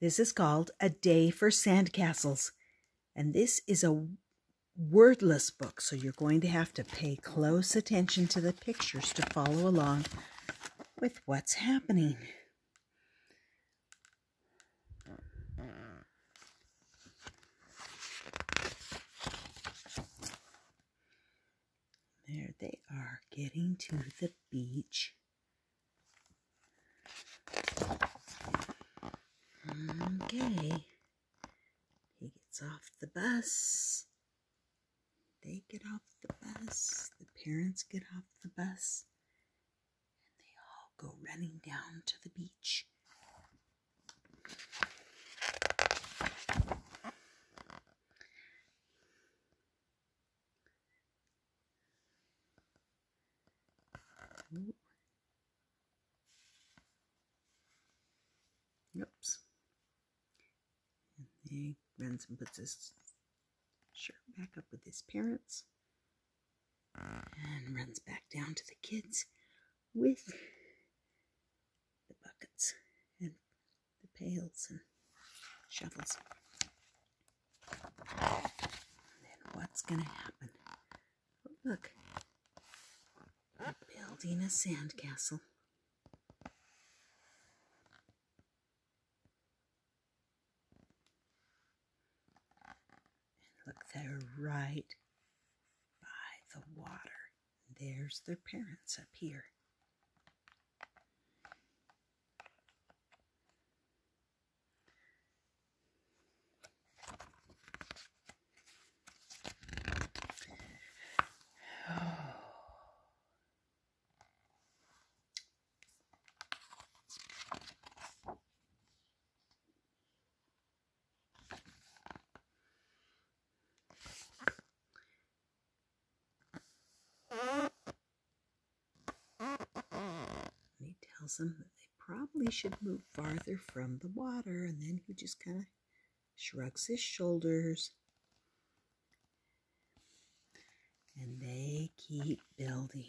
This is called A Day for Sandcastles, and this is a wordless book, so you're going to have to pay close attention to the pictures to follow along with what's happening. There they are, getting to the beach. Okay, he gets off the bus. They get off the bus. The parents get off the bus. And they all go running down to the beach. Ooh. Oops. And he runs and puts his shirt back up with his parents and runs back down to the kids with the buckets and the pails and shovels. And then what's going to happen? Oh, look, they're building a sandcastle. Look, they're right by the water. There's their parents up here. He tells them that they probably should move farther from the water, and then he just kind of shrugs his shoulders. And they keep building.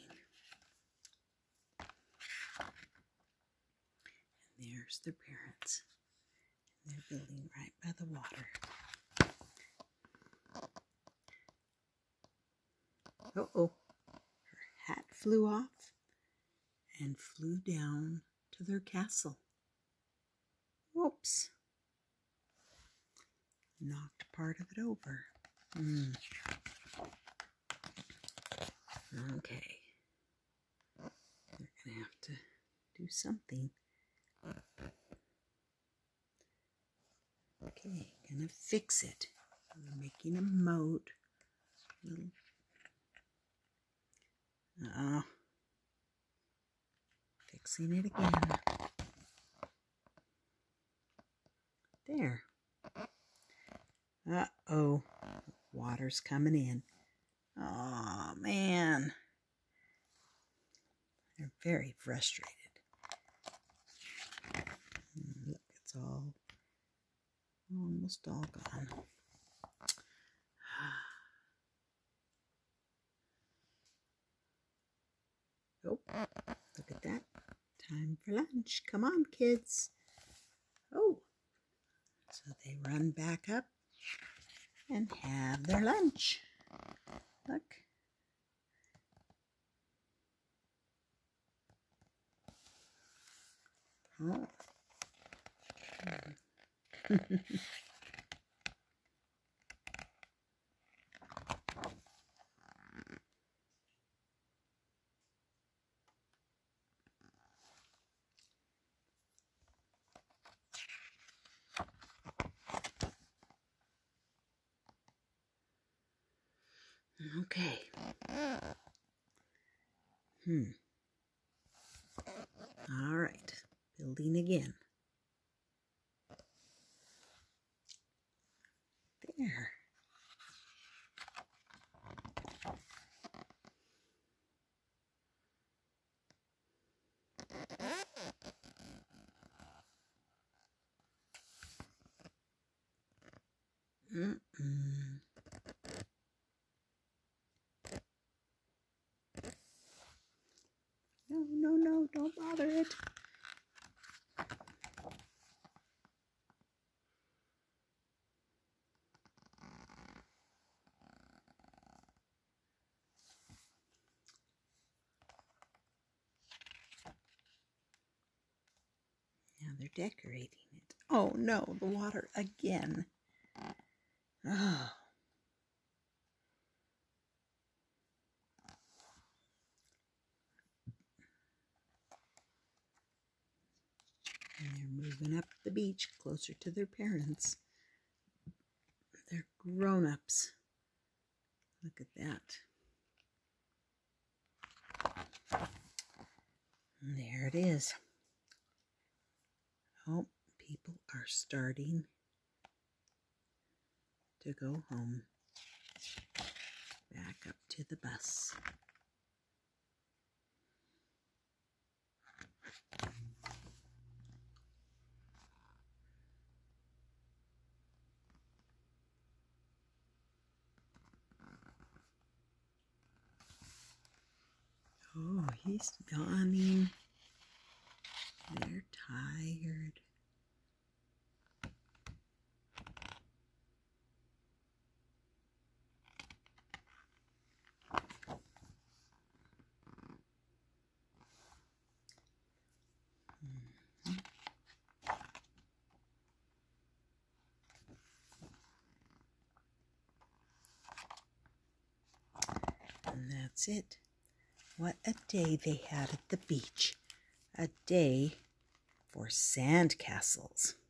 And there's their parents. And they're building right by the water. Uh-oh. Her hat flew off and flew down to their castle. Whoops. Knocked part of it over. Okay. They're going to have to do something. Okay, gonna fix it. We're making a moat. Fixing it again. There. Uh-oh. Water's coming in. Oh, man. They're very frustrated. Look, it's almost all gone. Oh, look at that. Time for lunch. Come on, kids. Oh, so they run back up and have their lunch. Look. Oh. Okay. All right. Building again. There. No, don't bother it. they're decorating it. Oh no, the water again. Oh. And they're moving up the beach closer to their parents. They're grown-ups. Look at that. And there it is. Oh, people are starting to go home. Back up to the bus. Oh, he's yawning. They're tired. And that's it. What a day they had at the beach. A day for sandcastles.